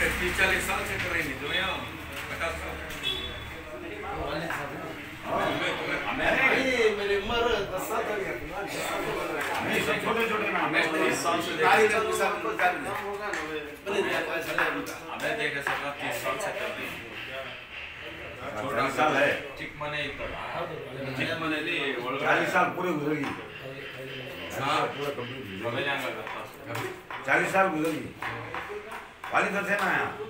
30-40 साल से कर रही थी यहाँ 50 साल मेरी उम्र 10 साल तक छोटे छोटे मैं 30 साल से हमें देखे सका 30 साल से कर रही छोटा साल है चिक मने चिक मने ली 40 साल पूरे गुजर गई। हाँ पूरा कंप्लीट 40 साल गुजर गई। वाली तो थे ना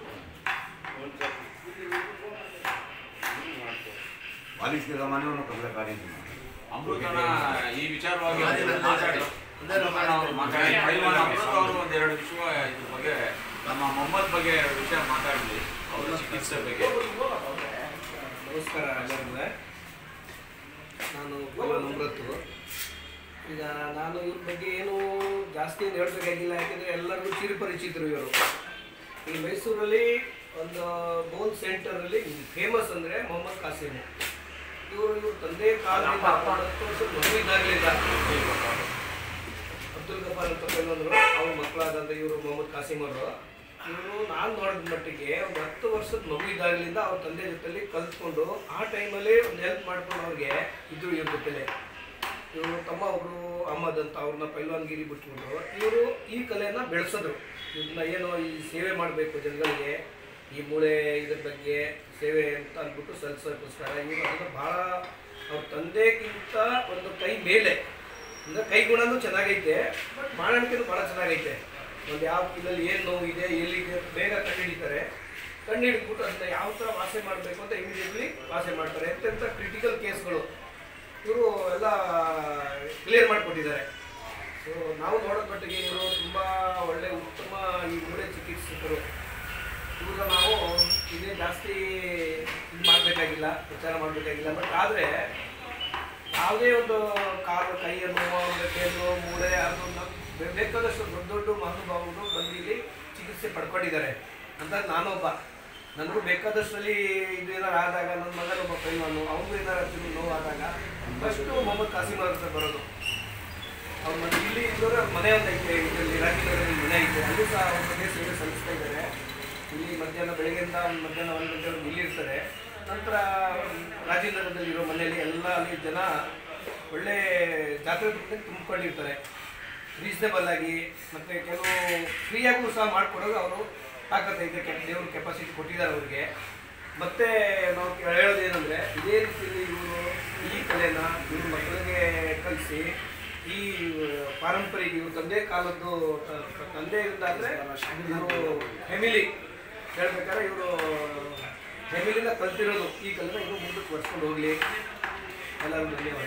वालिस के ज़माने में कपड़े कार्य थे ಅಮೃತನ ಈ ವಿಚಾರವಾಗಿ ಪೈಲ್ವಾನ್ ಅಮೃತ ಅವರು ಒಂದೆರಡು ವಿಷಯ ಇದ್ರ ಬಗ್ಗೆ ನಮ್ಮ ಮೊಹಮ್ಮದ್ ಬಗ್ಗೆ ಎರಡು ವಿಷಯ ಮಾತಾಡಲಿ ಅವರ ಚಿಕಿತ್ಸೆ ಬಗ್ಗೆ. ನಮಸ್ಕಾರ ಎಲ್ಲರಿಗೂ. ನಾನು ಪೈಲ್ವಾನ್ ಅಮೃತ್. ಈಗ ನಾನು ಇವ್ರ ಬಗ್ಗೆ ಏನು ಜಾಸ್ತಿ ಏನು ಹೇಳಬೇಕಾಗಿಲ್ಲ, ಯಾಕೆಂದರೆ ಎಲ್ಲರಿಗೂ ಚಿರಪರಿಚಿತರು ಇವರು. ಈ ಮೈಸೂರಲ್ಲಿ ಒಂದು ಬೋನ್ ಸೆಂಟರಲ್ಲಿ ಫೇಮಸ್ ಅಂದರೆ ಮೊಹಮ್ಮದ್ ಕಾಸಿಮ್. ಇವರು ತಂದೆ ಕಾಲದಿಂದ 10 ವರ್ಷದ ಮಗು ಇದ್ದಾಗಲಿಂದ ಅಬ್ದುಲ್ ಗಫಾರ್ ಅಂತ ಪೈಲ್ವಾನರು ಅವ್ರ ಮಕ್ಕಳಾದಂಥ ಇವರು ಮೊಹಮ್ಮದ್ ಕಾಸಿಮ್ ಅವರು. ಇವರು ನಾನು ನೋಡಿದ ಮಟ್ಟಿಗೆ ಒಂದು 10 ವರ್ಷದ ಮಗು ಇದ್ದಾಗಲಿಂದ ಅವ್ರ ತಂದೆ ಜೊತೆಲಿ ಕಲ್ತ್ಕೊಂಡು ಆ ಟೈಮಲ್ಲಿ ಒಂದು ಹೆಲ್ಪ್ ಮಾಡ್ಕೊಂಡು ಅವ್ರಿಗೆ ಇದ್ರು ಇವ್ರ ಜೊತೆಲೆ. ಇವರು ತಮ್ಮ ಒಬ್ಬರು ಅಹಮದ್ ಅಂತ ಅವ್ರನ್ನ ಪೈಲ್ವಾನ್ಗಿರಿ ಬಿಟ್ಕೊಂಡು ಇವರು ಈ ಕಲೆಯನ್ನು ಬೆಳೆಸಿದ್ರು. ಇದನ್ನ ಏನೋ ಈ ಸೇವೆ ಮಾಡಬೇಕು ಜನಗಳಿಗೆ, ಈ ಮೂಳೆ ಇದ್ರ ಬಗ್ಗೆ ಸೇವೆ ಅಂತ ಅಂದ್ಬಿಟ್ಟು ಸಲ್ಲಿಸೋಕ್ಕೋಸ್ಕರ ಇವರು ಅದನ್ನು ಭಾಳ ಅವ್ರ ತಂದೆಗಿಂತ ಒಂದು ಕೈ ಮೇಲೆ, ಅಂದರೆ ಕೈ ಗುಣನೂ ಚೆನ್ನಾಗೈತೆ, ಬಟ್ ಬಾಣಣಿಕೆನೂ ಭಾಳ ಚೆನ್ನಾಗೈತೆ. ಒಂದು ಯಾವ ಇದರಲ್ಲಿ ಏನು ನೋವು ಇದೆ ಎಲ್ಲಿದೆ ಬೇಗ ಕಂಡುಹಿಡಿತಾರೆ. ಕಂಡುಹಿಡಿದ್ಬಿಟ್ಟು ಅದನ್ನ ಯಾವ ಥರ ವಾಸೆ ಮಾಡಬೇಕು ಅಂತ ಇಮಿಡಿಯೇಟ್ಲಿ ವಾಸೆ ಮಾಡ್ತಾರೆ. ಎಂತೆಂಥ ಕ್ರಿಟಿಕಲ್ ಕೇಸ್ಗಳು ಇವರು ಎಲ್ಲ ಕ್ಲಿಯರ್ ಮಾಡಿಕೊಟ್ಟಿದ್ದಾರೆ. ಸೊ ನಾವು ನೋಡೋದ ಮಟ್ಟಿಗೆ ಇವರು ತುಂಬ ಒಳ್ಳೆ ಉತ್ತಮ ಈ ಮೂಳೆ ಚಿಕಿತ್ಸಕರು. ಇವಾಗ ನಾವು ಇದೇ ಜಾಸ್ತಿ ಇದು ಮಾಡಬೇಕಾಗಿಲ್ಲ, ಪ್ರಚಾರ ಮಾಡಬೇಕಾಗಿಲ್ಲ. ಬಟ್ ಆದರೆ ಯಾವುದೇ ಒಂದು ಕಾಲು ಕೈಯ ನೋವು, ಬೆನ್ನು ಮೂಳೆ ಅದನ್ನು ಬೇಕಾದಷ್ಟು ದೊಡ್ಡ ದೊಡ್ಡ ಮಹಾನುಭಾವರು ಬಂದು ಇಲ್ಲಿ ಚಿಕಿತ್ಸೆ ಪಡ್ಕೊಂಡಿದ್ದಾರೆ ಅಂತ ನಾನೊಬ್ಬ. ನನಗೂ ಬೇಕಾದಷ್ಟರಲ್ಲಿ ಇದು ಏನಾರು ಆದಾಗ ನನ್ನ ಮಗನೊಬ್ಬ ಪೈಲ್ವಾನು, ಅವ್ರಿಗೂ ಏನಾರು ನೋವಾದಾಗ ಫಸ್ಟು ಮೊಹಮ್ಮದ್ ಕಾಸಿಮ್ ಅವ್ರ ಹತ್ರ ಬರೋದು. ಅವ್ರ ಮನೆ ಇಲ್ಲಿ ಇದ್ದವರು ಮನೆ ಒಂದು ಐತೆ, ಇದರಲ್ಲಿ ರಾಜ್ಯದಲ್ಲಿ ಮನೆ ಐತೆ, ಅಲ್ಲೂ ಸಹ ಅವ್ರ ಬಗ್ಗೆ ಸೇವೆ ಸಲ್ಲಿಸ್ತಾ ಇದ್ದಾರೆ. ಇಲ್ಲಿ ಮಧ್ಯಾಹ್ನ ಬೆಳಗ್ಗೆಯಿಂದ ಮಧ್ಯಾಹ್ನ 1 ಗಂಟೆವರೆಗೂ ಇಲ್ಲಿ ಇರ್ತಾರೆ. ನಂತರ ರಾಜೇಂದ್ರನಗರದಲ್ಲಿರೋ ಮನೆಯಲ್ಲಿ ಎಲ್ಲ ಅಲ್ಲಿ ಜನ ಒಳ್ಳೆ ಜಾತ್ರೆ ತುಂಬಿಕೊಂಡಿರ್ತಾರೆ. ರೀಸನೇಬಲ್ ಆಗಿ ಮತ್ತು ಕೆಲವು ಫ್ರೀಯಾಗೂ ಸಹ ಮಾಡಿಕೊಡೋದು ಅವರು ತಾಕತ್ತೈತೆ, ದೇವರು ಕೆಪಾಸಿಟಿ ಕೊಟ್ಟಿದ್ದಾರೆ ಅವ್ರಿಗೆ. ಮತ್ತು ನಾವು ಹೇಳೋದೇನೆಂದರೆ ಇದೇ ರೀತಿಯಲ್ಲಿ ಇವರು ಈ ಕಲೆನ ಇವ್ರ ಮಕ್ಕಳಿಗೆ ಕಲಿಸಿ ಈ ಪಾರಂಪರಿಕ ಇವ್ರ ತಂದೆ ಕಾಲದ್ದು ತಂದೆಯಿಂದ ಅಂದರೆ ಇವರು ಫ್ಯಾಮಿಲಿ ಹೇಳ್ಬೇಕಾದ್ರೆ ಇವರು ಫ್ಯಾಮಿಲಿಂದ ಕಲ್ತಿರೋದು ಈ ಕಲೆನ ಇವರು ಮುಂದಕ್ಕೆ ಬರ್ಸ್ಕೊಂಡು ಹೋಗಲಿ. ಎಲ್ಲರೂ ಧನ್ಯವಾದ.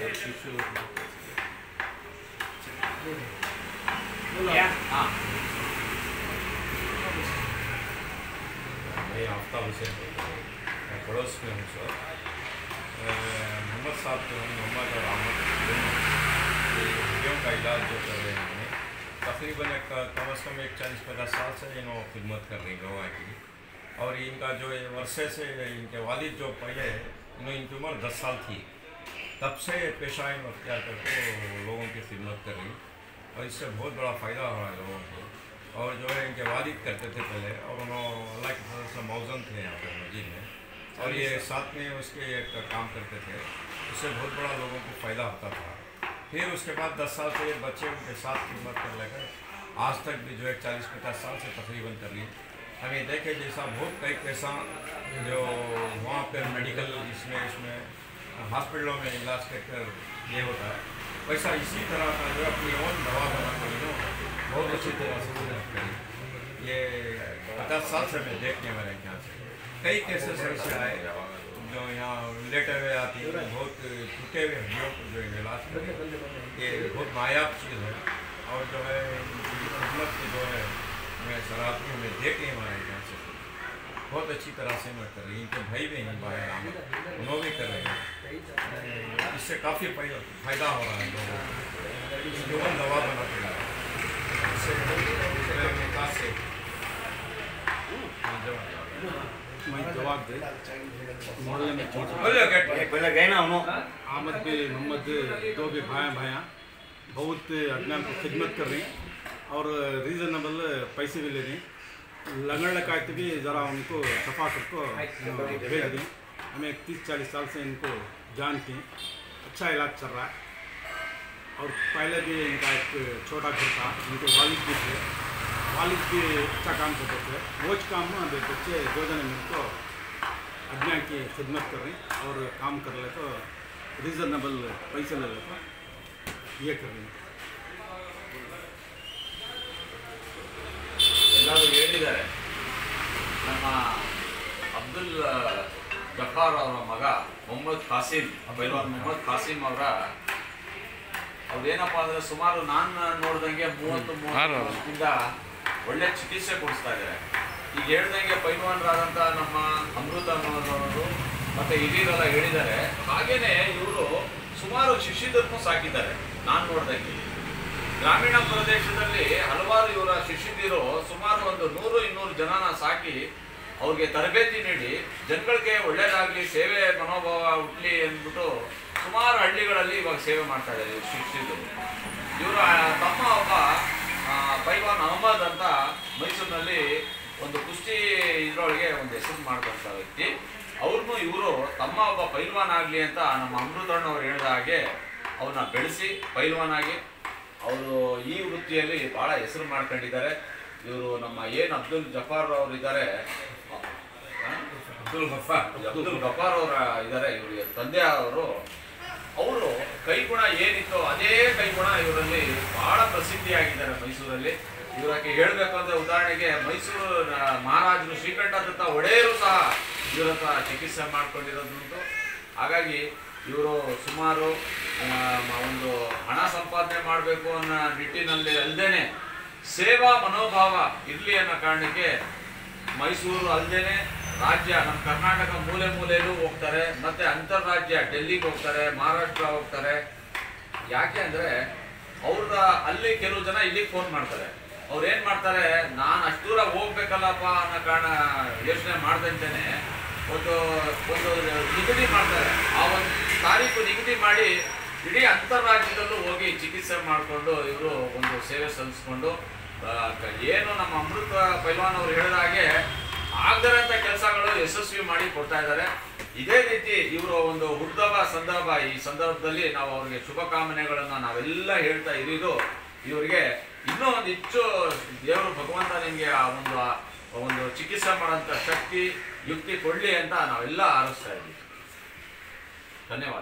मैं आफ्ताब हुसैन मैं पड़ोस में हूँ सर. मोहम्मद साहब जो हैं, मोहम्मद और अहमद हड्डियों का इलाज जो कर रहे हैं, तकरीबन कम से कम 40-50 साल से इन्होंने खिदमत कर रही गवाह की. और इनका जो वर्षे से इनके वालिद जो पहले इनकी उम्र 10 साल थी, तब से पेशा इन अख्तियार करके लोगों की खिदमत कर रही. और इससे बहुत बड़ा फ़ायदा हो रहा है लोगों को. और जो है इनके वालिद करते थे पहले, और उन्होंने अल्लाह की फजल से मौजन थे यहाँ पर मस्जिद में, और ये साथ में उसके एक काम करते थे. उससे बहुत बड़ा लोगों को फ़ायदा होता था. फिर उसके बाद 10 साल से ये बच्चे उनके साथ खिदमत कर लेकर आज तक भी जो है 40-50 साल से तकरीबन कर ली. हमें देखे जैसा बहुत कई पैसा जो वहाँ पर मेडिकल इसमें हॉस्पिटलों में इलाज कर ये होता है, वैसा इसी तरह का जो अपनी ओन दवा बना कर बहुत अच्छी तरह से करी. ये 50 साल से मैं देखने वाले यहाँ से कई केसेस ऐसे आए जो यहाँ लेटे हुए आती है, बहुत टूटे हुए हड्डियों को जो इलाज करें, ये बहुत नायाब चीज़ है. और जो है खिदमत की जो है मैं सराहती हूँ, मैं देखने वाले यहाँ से बहुत अच्छी तरह से मैं कर रही. इनके भाई भी हैं बाहर आमद, उन्होंने भी कर रहे हैं. इससे काफ़ी फ़ायदा हो रहा है लोगों को. जीवन दवा बना के इससे विकास से जवाब दे मोहल्ले में पहले गए ना उन्होंने आमद पे मोहम्मद दो भी भाया बहुत अदनान को खिदमत कर रही और रीज़नेबल पैसे भी ले रही. लगड़ लगाते भी ज़रा उनको सफा करको भेज दें। हमें 30-40 साल से इनको जानते हैं, अच्छा इलाज चल रहा है। और पहले भी इनका एक छोटा घर था, इनके वालिद भी थे, वालिद भी अच्छा काम करते थे। वो काम बच्चे 2 जने मिलकर अज्ञा की खिदमत कर रहे हैं और काम कर ले तो रीज़नेबल पैसे ले लेते ये कर रहे हैं। ಎಲ್ಲರೂ ಹೇಳಿದ್ದಾರೆ ನಮ್ಮ ಅಬ್ದುಲ್ ಜಫಾರ್ ಅವರ ಮಗ ಮೊಹಮ್ಮದ್ ಖಾಸಿಮ್ ಪೈಲ್ವಾನ್ ಮೊಹಮ್ಮದ್ ಖಾಸಿಮ್ ಅವರ ಅವ್ರೇನಪ್ಪ ಅಂದರೆ ಸುಮಾರು ನಾನು ನೋಡ್ದಂಗೆ 30 ವರ್ಷದಿಂದ ಒಳ್ಳೆ ಚಿಕಿತ್ಸೆ ಕೊಡಿಸ್ತಾ ಇದ್ದಾರೆ. ಈಗ ಹೇಳ್ದಂಗೆ ಪೈಲ್ವಾನರಾದಂಥ ನಮ್ಮ ಅಮೃತ ಅವರು ಮತ್ತು ಹಿರಿಯರೆಲ್ಲ ಹೇಳಿದ್ದಾರೆ. ಹಾಗೇನೆ ಇವರು ಸುಮಾರು ಶಿಷ್ಯರನ್ನು ಸಾಕಿದ್ದಾರೆ. ನಾನು ನೋಡ್ದಂಗೆ ಗ್ರಾಮೀಣ ಪ್ರದೇಶದಲ್ಲಿ ಹಲವಾರು ಇವರ ಶಿಷ್ಯಂದಿರು ಸುಮಾರು ಒಂದು 100-200 ಜನನ ಸಾಕಿ ಅವ್ರಿಗೆ ತರಬೇತಿ ನೀಡಿ ಜನಗಳಿಗೆ ಒಳ್ಳೇದಾಗಲಿ, ಸೇವೆ ಮನೋಭಾವ ಹುಟ್ಟಲಿ ಅಂದ್ಬಿಟ್ಟು ಸುಮಾರು ಹಳ್ಳಿಗಳಲ್ಲಿ ಇವಾಗ ಸೇವೆ ಮಾಡ್ತಾ ಇದ್ದಾರೆ ಇವರು ಶಿಷ್ಯರು. ಇವರ ತಮ್ಮ ಒಬ್ಬ ಪೈಲ್ವಾನ್ ಅಹಮದ್ ಅಂತ ಮೈಸೂರಿನಲ್ಲಿ ಒಂದು ಕುಸ್ತಿ ಇದರೊಳಗೆ ಒಂದು ಹೆಸರು ಮಾಡಿದಂಥ ವ್ಯಕ್ತಿ. ಅವ್ರನ್ನೂ ಇವರು ತಮ್ಮ ಒಬ್ಬ ಪೈಲ್ವಾನ್ ಆಗಲಿ ಅಂತ ನಮ್ಮ ಅಮೃತಣ್ಣವ್ರು ಹೇಳಿದ ಹಾಗೆ ಅವ್ರನ್ನ ಬೆಳೆಸಿ ಪೈಲ್ವಾನ್ ಆಗಿ ಅವರು ಈ ವೃತ್ತಿಯಲ್ಲಿ ಭಾಳ ಹೆಸರು ಮಾಡ್ಕೊಂಡಿದ್ದಾರೆ. ಇವರು ನಮ್ಮ ಏನು ಅಬ್ದುಲ್ ಜಫಾರ್ ಅವರು ಇದ್ದಾರೆ, ಅಬ್ದುಲ್ ಗಫಾರ್ ಅವರ ಇದ್ದಾರೆ, ಇವರಿಗೆ ತಂದೆ ಅವರು ಕೈಗುಣ ಏನಿತ್ತು ಅದೇ ಕೈಗುಣ ಇವರಲ್ಲಿ ಭಾಳ ಪ್ರಸಿದ್ಧಿಯಾಗಿದ್ದಾರೆ ಮೈಸೂರಲ್ಲಿ. ಇವರಿಗೆ ಹೇಳಬೇಕು ಅಂದರೆ ಉದಾಹರಣೆಗೆ ಮೈಸೂರು ಮಹಾರಾಜರು ಶ್ರೀಕಂಠದತ್ತ ಒಡೆಯರು ಸಹ ಇವರ ಹತ್ರ ಚಿಕಿತ್ಸೆ ಮಾಡ್ಕೊಂಡಿರೋದುಂಟು. ಹಾಗಾಗಿ ಇವರು ಸುಮಾರು ಒಂದು ಹಣ ಸಂಪಾದನೆ ಮಾಡಬೇಕು ಅನ್ನೋ ನಿಟ್ಟಿನಲ್ಲಿ ಅಲ್ಲದೇ ಸೇವಾ ಮನೋಭಾವ ಇರಲಿ ಅನ್ನೋ ಕಾರಣಕ್ಕೆ ಮೈಸೂರು ಅಲ್ಲದೇ ರಾಜ್ಯ ನಮ್ಮ ಕರ್ನಾಟಕ ಮೂಲೆ ಮೂಲೆಯಲ್ಲೂ ಹೋಗ್ತಾರೆ, ಮತ್ತು ಅಂತಾರಾಜ್ಯ ಡೆಲ್ಲಿಗೆ ಹೋಗ್ತಾರೆ, ಮಹಾರಾಷ್ಟ್ರ ಹೋಗ್ತಾರೆ. ಯಾಕೆ ಅಂದರೆ ಅವ್ರದ ಅಲ್ಲಿ ಕೆಲವು ಜನ ಇಲ್ಲಿಗೆ ಫೋನ್ ಮಾಡ್ತಾರೆ. ಅವ್ರು ಏನು ಮಾಡ್ತಾರೆ, ನಾನು ಅಷ್ಟು ದೂರ ಹೋಗ್ಬೇಕಲ್ಲಪ್ಪ ಅನ್ನೋ ಕಾರಣ ಯೋಚನೆ ಮಾಡ್ದಂತೆಯೇ ಒಂದು ನಿಗದಿ ಮಾಡ್ತಾರೆ. ಆ ಒಂದು ತಾರೀಕು ನಿಗದಿ ಮಾಡಿ ಇಡೀ ಅಂತಾರಾಜ್ಯದಲ್ಲೂ ಹೋಗಿ ಚಿಕಿತ್ಸೆ ಮಾಡಿಕೊಂಡು ಇವರು ಒಂದು ಸೇವೆ ಸಲ್ಲಿಸ್ಕೊಂಡು ಏನು ನಮ್ಮ ಅಮೃತ ಪೈಲ್ವಾನ್ ಅವರು ಹೇಳಿದ ಹಾಗೆ ಆಗದಿರೋಂಥ ಕೆಲಸಗಳು ಯಶಸ್ವಿ ಮಾಡಿ ಕೊಡ್ತಾ ಇದ್ದಾರೆ. ಇದೇ ರೀತಿ ಇವರು ಒಂದು ಹುಟ್ಟುಹಬ್ಬ ಸಂದರ್ಭ, ಈ ಸಂದರ್ಭದಲ್ಲಿ ನಾವು ಅವ್ರಿಗೆ ಶುಭಕಾಮನೆಗಳನ್ನು ನಾವೆಲ್ಲ ಹೇಳ್ತಾ ಇರೋದು ಇವರಿಗೆ ಇನ್ನೂ ಒಂದು ಹೆಚ್ಚು ದೇವರು ಭಗವಂತ ನಿಮಗೆ ಆ ಒಂದು ಚಿಕಿತ್ಸೆ ಮಾಡೋಂಥ ಶಕ್ತಿ ಯುಕ್ತಿ ಕೊಡಲಿ ಅಂತ ನಾವೆಲ್ಲ ಹಾರೈಸ್ತಾ ಇದ್ದೀವಿ. धन्यवाद।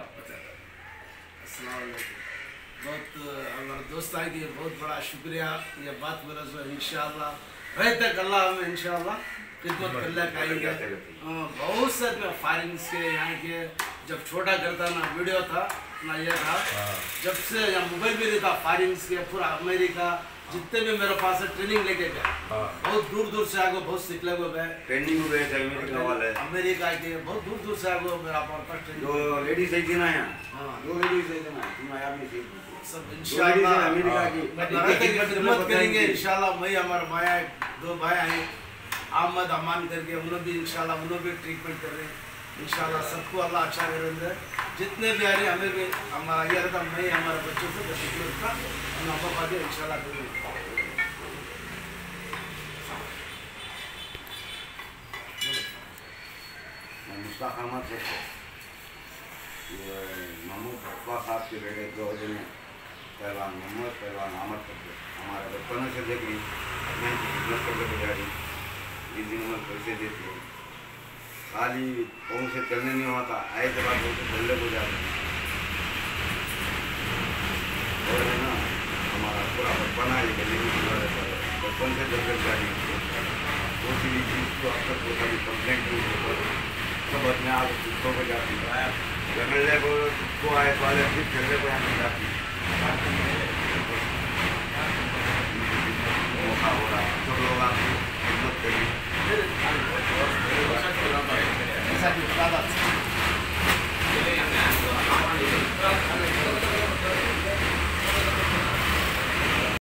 बहुत हमारे दोस्त आएंगे, बहुत बड़ा शुक्रिया। ये बात मेरा जो इंशाअल्लाह रहे तक अल्लाह हमें इंशाअल्लाह खिदमत करने का आएंगे। बहुत सारे फायरिंग्स के यहाँ के जब छोटा करता ना वीडियो था ना ये था, जब से यहाँ मोबाइल भी नहीं था, फायरिंग्स के पूरा अमेरिका जितने भी मेरे पास है ट्रेनिंग लेके गए, बहुत दूर दूर से आगे बहुत सीखने को गए, ट्रेनिंग गए थे अमेरिका वाले, अमेरिका के बहुत दूर दूर से आगे मेरा पास ट्रेनिंग। जो लेडीज है ना यहाँ, जो लेडीज है ना तुम्हारे आप में सब इंशाअल्लाह अमेरिका की खिदमत करेंगे इंशाअल्लाह। मैं हमारे भाई 2 भाई हैं अहमद अमान करके, उन्होंने भी इंशाअल्लाह उन्होंने भी ट्रीटमेंट कर रहे हैं इंशाअल्लाह। सबको अल्लाह अच्छा करेंगे, जितने भी आ रहे हमें भी हमारा ये रहता, मैं हमारे बच्चों से का हम आपका भी इंशाअल्लाह करेंगे। मुश्ताक अहमद से महमूद अफवा साहब के बेटे 2 जने पहलवान मोहम्मद पहलवान अहमद करके हमारे बचपन से देख रही मैं खिदमत करके गुजारी, इस दिन में पैसे देते खाली कौन से चलने नहीं होता, आए के बाद बोलते चलने को जाते। और है ना हमारा पूरा बचपन है, बचपन से जब गाड़ी कोई भी चीज़ को अब तक कोई कंप्लेंट नहीं सब अपने आप कुत्तों को जाती है, झगड़ने को आए वाले फिर झगड़े को यहाँ जाती मौका हो रहा